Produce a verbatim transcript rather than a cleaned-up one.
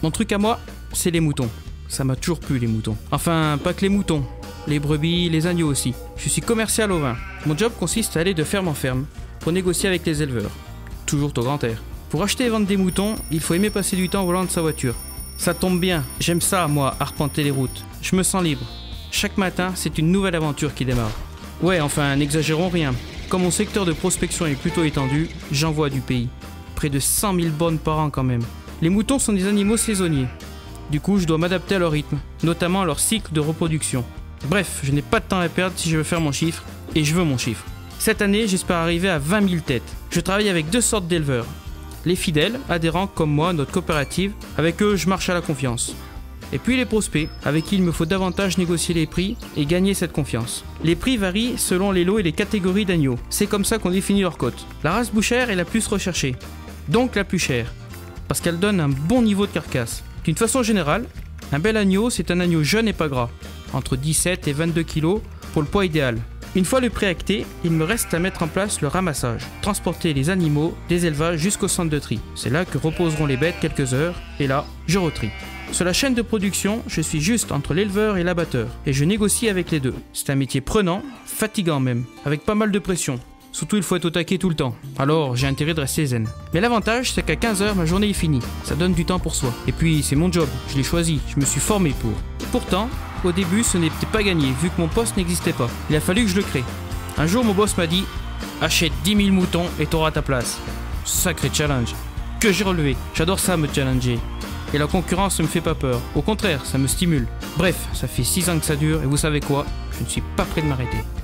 Mon truc à moi, c'est les moutons. Ça m'a toujours plu les moutons. Enfin, pas que les moutons. Les brebis, les agneaux aussi. Je suis commercial au vin. Mon job consiste à aller de ferme en ferme pour négocier avec les éleveurs. Toujours au grand air. Pour acheter et vendre des moutons, il faut aimer passer du temps au volant de sa voiture. Ça tombe bien, j'aime ça moi, arpenter les routes. Je me sens libre. Chaque matin, c'est une nouvelle aventure qui démarre. Ouais, enfin, n'exagérons rien. Comme mon secteur de prospection est plutôt étendu, j'envoie du pays. Près de cent mille bonnes par an quand même. Les moutons sont des animaux saisonniers. Du coup, je dois m'adapter à leur rythme, notamment à leur cycle de reproduction. Bref, je n'ai pas de temps à perdre si je veux faire mon chiffre, et je veux mon chiffre. Cette année, j'espère arriver à vingt mille têtes. Je travaille avec deux sortes d'éleveurs. Les fidèles, adhérents comme moi à notre coopérative, avec eux je marche à la confiance. Et puis les prospects, avec qui il me faut davantage négocier les prix et gagner cette confiance. Les prix varient selon les lots et les catégories d'agneaux. C'est comme ça qu'on définit leur cote. La race bouchère est la plus recherchée, donc la plus chère, parce qu'elle donne un bon niveau de carcasse. D'une façon générale, un bel agneau c'est un agneau jeune et pas gras, entre dix-sept et vingt-deux kilos pour le poids idéal. Une fois le prix acté, il me reste à mettre en place le ramassage, transporter les animaux des élevages jusqu'au centre de tri. C'est là que reposeront les bêtes quelques heures, et là, je retrie. Sur la chaîne de production, je suis juste entre l'éleveur et l'abatteur, et je négocie avec les deux. C'est un métier prenant, fatigant même, avec pas mal de pression. Surtout il faut être au taquet tout le temps, alors j'ai intérêt de rester zen. Mais l'avantage c'est qu'à quinze heures ma journée est finie, ça donne du temps pour soi. Et puis c'est mon job, je l'ai choisi, je me suis formé pour. Pourtant, au début ce n'était pas gagné vu que mon poste n'existait pas. Il a fallu que je le crée. Un jour mon boss m'a dit « Achète dix mille moutons et t'auras ta place ». Sacré challenge, que j'ai relevé, j'adore ça me challenger. Et la concurrence ne me fait pas peur, au contraire ça me stimule. Bref, ça fait six ans que ça dure et vous savez quoi, je ne suis pas prêt de m'arrêter.